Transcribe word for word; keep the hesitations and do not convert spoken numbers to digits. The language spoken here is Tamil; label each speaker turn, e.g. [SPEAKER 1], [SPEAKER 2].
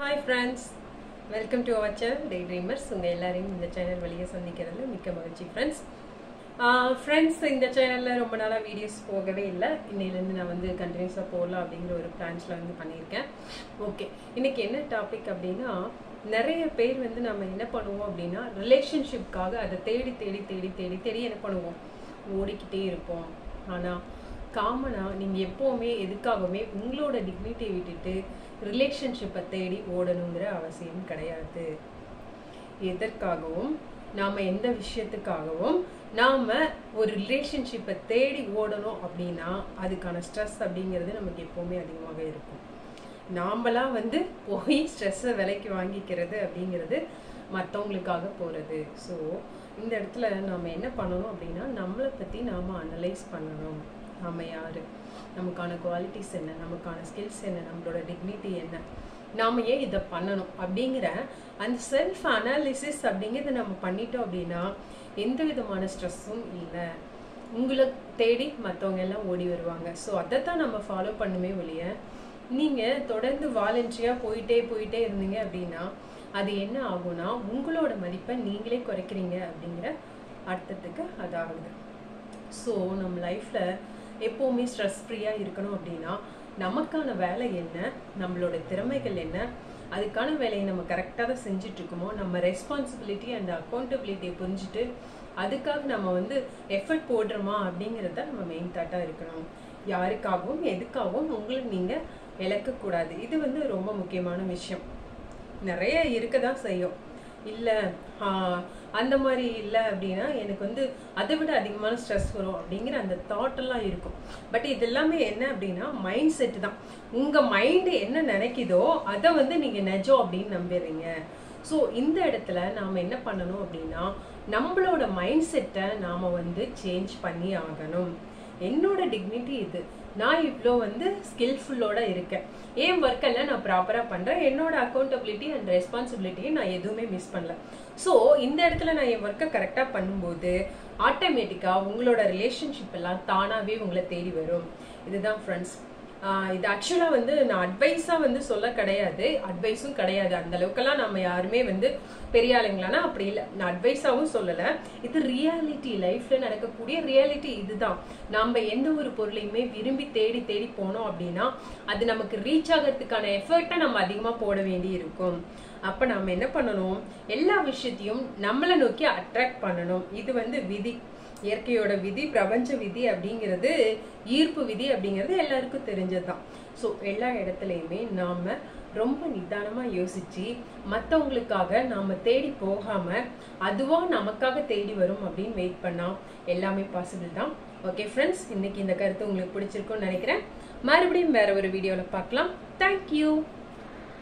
[SPEAKER 1] Hi friends, welcome to our channel Daydreamers. உங்க எல்லாரையும் இந்த சேனல் வழியா சந்திக்கிறதுல மிக்க மகிழ்ச்சி friends. Friends, இந்த சேனல்ல ரொம்ப நாளா வீடியோஸ் போகவே இல்லை. இன்னையில இருந்து நான் வந்து கண்டினியூஸா போடலாம் அப்படிங்கிற ஒரு பிளான்ஸ்ல வந்து பண்ணியிருக்கேன். ஓகே, இன்னைக்கு என்ன டாபிக் அப்படின்னா, நிறைய பேர் வந்து நம்ம என்ன பண்ணுவோம் அப்படின்னா ரிலேஷன்ஷிப்காக அதை தேடி தேடி தேடி தேடி தேடி என்ன பண்ணுவோம், ஓடிக்கிட்டே இருப்போம். ஆனா காமனா நீங்க எப்பவுமே எதுக்காகவுமே உங்களோட டிக்னிட்டியை விட்டுட்டு ரிலேஷன்ஷிப்பை தேடி ஓடணுங்கிற அவசியம் கிடையாது. எதற்காகவும் நாம எந்த விஷயத்துக்காகவும் நாம ஒரு ரிலேஷன்ஷிப்பை தேடி ஓடணும் அப்படின்னா அதுக்கான ஸ்ட்ரெஸ் அப்படிங்கிறது நமக்கு எப்பவுமே அதிகமாக இருக்கும். நாமலாம் வந்து போய் ஸ்ட்ரெஸ்ஸை விலைக்கு வாங்கிக்கிறது அப்படிங்கிறது மற்றவங்களுக்காக போறது. ஸோ இந்த இடத்துல நாம என்ன பண்ணணும் அப்படின்னா நம்மளை பத்தி நாம அனலைஸ் பண்ணணும். நாம யாரு, நமக்கான குவாலிட்டிஸ் என்ன, நமக்கான ஸ்கில்ஸ் என்ன, நம்மளோட டிக்னிட்டி என்ன, நாம ஏன் இதை பண்ணணும் அப்படிங்கிற அந்த செல்ஃப் அனாலிசிஸ் அப்படிங்கிறத நம்ம பண்ணிட்டோம் அப்படின்னா எந்த விதமான ஸ்ட்ரெஸ்ஸும் இல்லை. உங்களை தேடி மற்றவங்க எல்லாம் ஓடி வருவாங்க. ஸோ அதை தான் நம்ம ஃபாலோ பண்ணுமே ஒழிய நீங்கள் தொடர்ந்து வாலண்டரியாக போயிட்டே போயிட்டே இருந்தீங்க அப்படின்னா அது என்ன ஆகும்னா உங்களோட மதிப்பை நீங்களே குறைக்கிறீங்க அப்படிங்கிற அர்த்தத்துக்கு அது ஆகுது. ஸோ நம்ம லைஃப்பில் எப்போவுமே ஸ்ட்ரெஸ் ஃப்ரீயாக இருக்கணும் அப்படின்னா நமக்கான வேலை என்ன, நம்மளோட திறமைகள் என்ன, அதுக்கான வேலையை நம்ம கரெக்டாக தான் செஞ்சிட்ருக்கோமோ, நம்ம ரெஸ்பான்சிபிலிட்டி அண்ட் அக்கௌண்டபிலிட்டியை புரிஞ்சுட்டு அதுக்காக நம்ம வந்து எஃபர்ட் போடுறோமா அப்படிங்கிறத நம்ம மெயின் தாட்டாக இருக்கணும். யாருக்காகவும் எதுக்காகவும் உங்களை நீங்கள் இழக்கக்கூடாது. இது வந்து ரொம்ப முக்கியமான விஷயம். நிறைய இருக்க தான் செய்யும். இல்லை அந்த மாதிரி இல்லை அப்படின்னா எனக்கு வந்து அதை விட அதிகமான ஸ்ட்ரெஸ் வரும் அப்படிங்கிற அந்த தாட்டெல்லாம் இருக்கும். பட் இது எல்லாமே என்ன அப்படின்னா மைண்ட் செட்டு தான். உங்கள் மைண்டு என்ன நினைக்குதோ அதை வந்து நீங்கள் நிஜம் அப்படின்னு நம்பிடுறீங்க. ஸோ இந்த இடத்துல நாம் என்ன பண்ணணும் அப்படின்னா நம்மளோட மைண்ட் செட்டை நாம் வந்து சேஞ்ச் பண்ணி ஆகணும். என்னோட டிக்னிட்டி இது, நான் இவ்வளோ வந்து ஸ்கில்ஃபுல்லோட இருக்கேன், என் ஒர்க்கெல்லாம் நான் ப்ராப்பராக பண்ணுறேன், என்னோட அக்கௌண்டபிலிட்டி அண்ட் ரெஸ்பான்சிபிலிட்டியை நான் எதுவுமே மிஸ் பண்ணல. ஸோ இந்த இடத்துல நான் என் ஒர்க்கை கரெக்டாக பண்ணும்போது ஆட்டோமேட்டிக்காக உங்களோட ரிலேஷன்ஷிப் எல்லாம் தானாகவே உங்களை தேடி வரும். இதுதான் ஃப்ரெண்ட்ஸ். இது ஆக்சுவலாக வந்து நான் அட்வைஸாக வந்து சொல்ல கிடையாது, அட்வைஸும் கிடையாது. அந்த அளவுக்கெல்லாம் நம்ம யாருமே வந்து பெரிய ஆளுங்களானா அப்படி இல்லை. நான் அட்வைஸாகவும் சொல்லலை, இது ரியாலிட்டி, லைஃப்பில் நடக்கக்கூடிய ரியாலிட்டி. இதுதான். நம்ம எந்த ஒரு பொருளையுமே விரும்பி தேடி தேடி போனோம் அப்படின்னா அது நமக்கு ரீச் ஆகிறதுக்கான எஃபர்ட்டை நம்ம அதிகமாக போட வேண்டி இருக்கும். அப்போ நம்ம என்ன பண்ணணும், எல்லா விஷயத்தையும் நம்மளை நோக்கி அட்ராக்ட் பண்ணணும். இது வந்து விதி, இயற்கையோட விதி, பிரபஞ்ச விதி அப்படிங்கிறது, ஈர்ப்பு விதி அப்படிங்கிறது எல்லாருக்கும் தெரிஞ்சதுதான். ஸோ எல்லா இடத்துலையுமே நாம் ரொம்ப நிதானமாக யோசிச்சு மற்றவங்களுக்காக நாம் தேடி போகாமல் அதுவாக நமக்காக தேடி வரும் அப்படின்னு வெயிட் பண்ணால் எல்லாமே பாசிபிள் தான். ஓகே ஃப்ரெண்ட்ஸ், இன்னைக்கு இந்த கருத்து உங்களுக்கு பிடிச்சிருக்குன்னு நினைக்கிறேன். மறுபடியும் வேற ஒரு வீடியோவில் பார்க்கலாம். தேங்க்யூ.